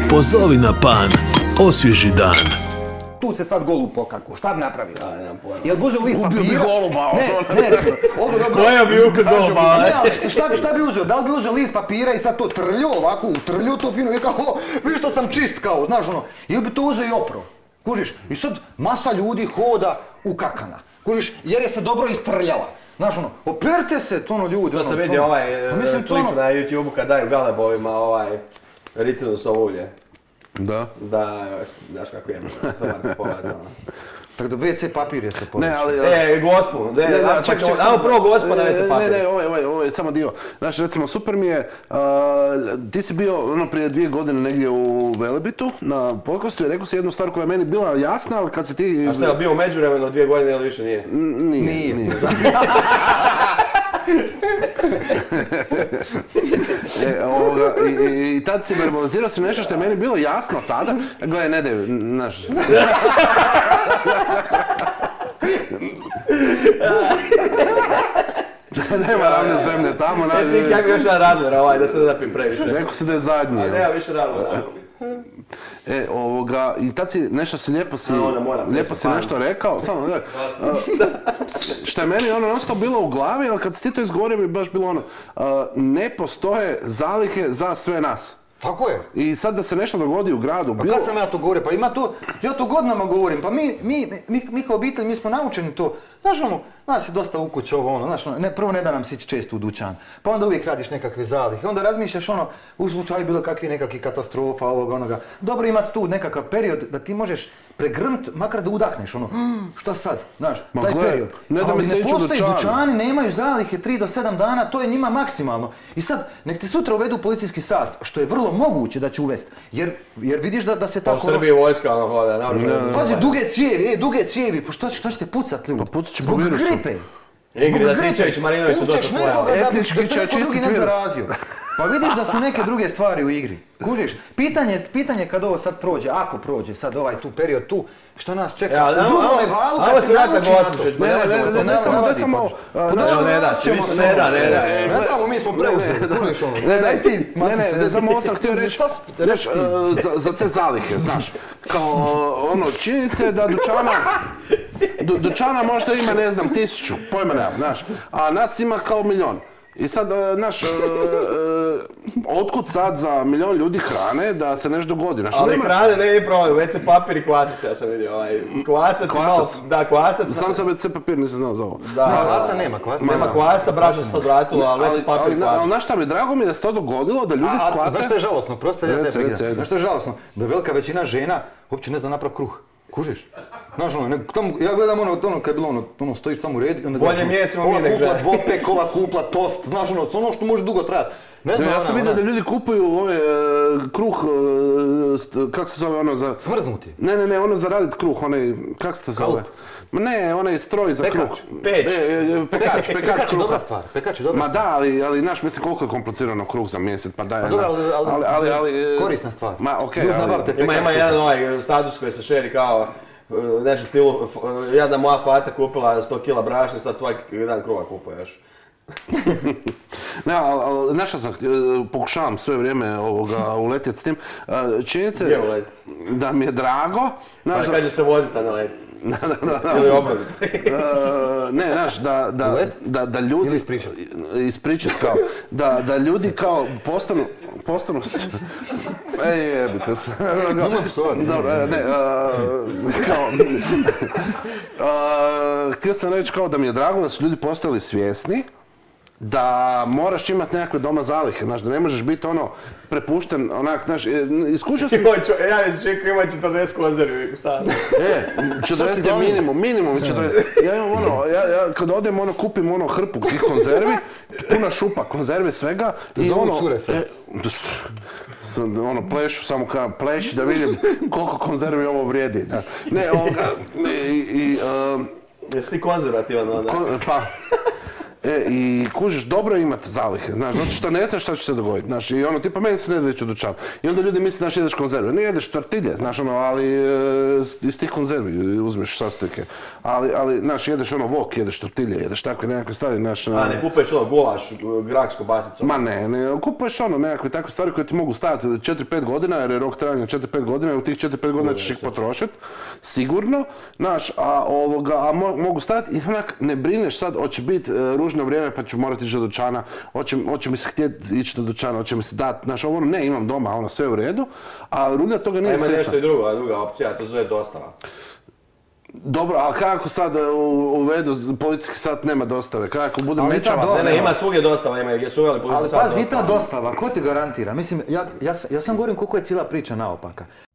Pozovi na pan, osvježi dan. Tu se sad golub pokako, šta bi napravio? Jel bi uzeo list papira? Ubio bi goluba. Ne, ovo dobro. Koja bi ukad goluba? Ne, ali šta bi uzeo? Da li bi uzeo list papira i sad to trljio ovako, utrljio to fino i kao, vidiš što sam čist kao, znaš ono. Ili bi to uzeo i opro, kužiš? I sad masa ljudi hoda u kakana, kužiš, jer je se dobro istrljala. Znaš ono, operte se to ono ljudi. To sam vidio ovaj klip na YouTube-u kad daju galebovima ricinusov ulje. Da. Da, znaš kako je, to morate pogledati. Tako da WC papir je se povećao. Ne, ali... Gospu, čekaj, ajmo prvo gospu na WC papir. Ne, ovo je samo dio. Znaš, recimo, super mi je, ti si bio prije 2 godine negdje u Velebitu na podcastu i rekao si jednu stvar koja je meni bila jasna, ali kad si ti... A što je bio u međuvremenu 2 godine ili više nije? Nije. I tad si verbalizirao si nešto što je meni bilo jasno tada. Gledaj, ne daj, znaš... Nema ravne zemlje tamo. Jesi kako još jedan Radler, da se ne napim previše. Rekao si da je zadnji. A nema više Radlera. I tad si nešto si lijepo si nešto rekao, samo što je meni non-stop bilo u glavi, ali kad si ti to izgovorio mi je baš bilo ne postoje zalihe za sve nas. Tako je. I sad da se nešto dogodi u gradu... Pa kad sam ja to govorio? Pa ima to, ja to godinama govorim, pa mi kao obitelj, mi smo naučeni to. Znaš ono, nas je dosta u kući ovo ono, znaš ono, prvo ne da nam sići često u dućan, pa onda uvijek radiš nekakve zalihe, onda razmišljaš ono, u slučaju bilo kakvi nekakvi katastrofa, ovoga, onoga. Dobro imati tu nekakav period da ti možeš pregrmt, makar da udahneš, ono, šta sad, znaš, taj period. Ali ne postoji dućani, nemaju zalihe 3 do 7 dana, to je njima maksimalno. I sad, nek ti sutra uvedu policijski sat, što je vrlo moguće da će uvesti, jer vidiš da se tako... U Srbiji vojska ono hoda, naoružana. Pazi, duge cijevi, pa šta ćete pucat ljudi? Zbog gripe. Ingrid Atičević, Marinović došla svoja. Da se neko drugi ne zarazio. Pa vidiš da su neke druge stvari u igri. Kužiš? Pitanje kad ovo sad prođe, ako prođe sad ovaj tu period tu, što nas čeka? U drugome valu kad te nauči na to. Ne damo, mi smo preuzeli. Kužiš ono? Ne, daj ti. Ne, samo ovo sam htio reći za te zalihe, znaš. Kao ono, činjenice da dućana možda ima, ne znam, 1000, pojma nemam, znaš. A nas ima kao 1.000.000. I sad, znaš, otkud sad za 1.000.000 ljudi hrane da se nešto dogodi? Ali hrane ne je problem, WC papir i kvasac, ja sam vidio. Kvasac? Da, kvasac. Sam WC papir nisam znao za ovo. Kvasa nema. Nema kvasa, brašno se odvratilo, ali WC papir i kvasac. Ali znaš šta mi, drago mi je da se to dogodilo, da ljudi shvate... Znaš što je žalosno? Prosto ja te prekidam. Znaš što je žalosno? Da velika većina žena uopće ne zna naprav kruh. Kužiš? Znaš ono, ja gledam ono kad je bilo ono, stojiš tamo u redu i onda gledaš ova kupla dvopek, ova kupla tost, znaš ono što može dugo trajati. Ja sam vidio da ljudi kupuju ove kruh, kako se zove ono za... Smrznuti? Ne, ono za radit kruh, onaj, kako se to zove? Ne, onaj stroj za kruh. Pekač je dobra stvar, Ma da, ali znaš, mislim koliko je komplicirano kruh za mjesec, pa daj... Ali korisna stvar. Ma okej, ima jedan ovaj status koji se šeri kao nešto stilu, jedna moja fata kupila 100 kila brašna, sad svaki dan kruha kupuje još. Ne, ali znaš šta sam, pokušavam sve vrijeme uletjeti s tim. Činjenice da mi je drago... Pa kaže se vozita na let. Ili obrnuti. Ne, znaš, da ljudi... Ili ispričat. Ispričat kao, da ljudi kao postanu... Jebite se. Imam stvar. Dobro, ne, kao... Htio sam reći kao da mi je drago da su ljudi postali svjesni da moraš imati nekakve doma zalihe, znaš, da ne možeš biti ono prepušten, onak, znaš, iskušao sam... Ja čekaj, ima 40 konzervi u stanu. 40 je minimum 40. Ja imam ono, ja kad odem ono, kupim ono hrpu tih konzervi, puna šupa konzervi svega i ono... Zovu cure se. Ono, plešu, samo kao pleši da vidim koliko konzervi ovo vrijedi. Ne, ovoga, jesi ti konzervativan onda? Pa... I kužiš, dobro je imati zalihe, znaš, zato što ne znaš šta će se dogoditi, znaš, i ono, tipa meni se ne da ići u dućan. I onda ljudi misle, znaš, jedeš konzerve. Ne jedeš tortilje, znaš, ono, ali iz tih konzervi uzmeš sastojke. Ali, znaš, jedeš ono vok, jedeš tortilje, jedeš takve nekakve stvari, znaš... A ne kupuješ ono gulaš, grak s kobasicom? Ma ne, kupuješ ono nekakve takve stvari koje ti mogu stajati 4-5 godina, jer je rok trajanja 4-5 godina i u tih 4-5 godina ćeš ih potrošiti, sigurno, znaš, a mogu stajati i onak ne brineš sad, hoće biti ružno vrijeme pa ću morati ići do dućana, hoće mi se htjeti ići do dućana, hoće mi se dati, znaš, ovo ne, imam doma, ono sve u redu, a Rulja toga nije svjesna. Ima nešto i druga opcija, to zove dostava. Dobro, ali kako sad uvedu policijski sat nema dostave, kako bude mećava? Ne, ima svugdje dostava, ima gdje su uveli policijski sat. Ali pazi, i ta dostava, ko ti garantira? Mislim, ja sam govorim koliko je cijela priča naopaka.